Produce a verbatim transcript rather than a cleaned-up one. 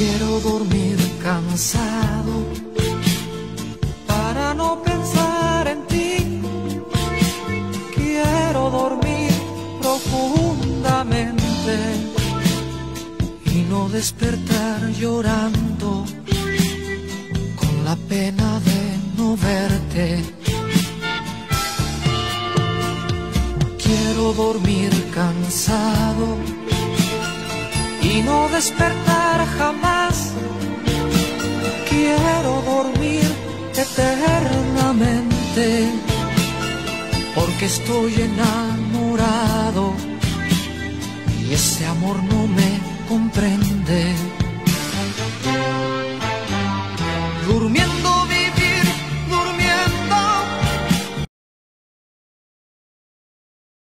Quiero dormir cansado para no pensar en ti. Quiero dormir profundamente y no despertar llorando con la pena de no verte. Quiero dormir cansado y no despertar jamás. Quiero dormir eternamente porque estoy enamorado y ese amor no me comprende.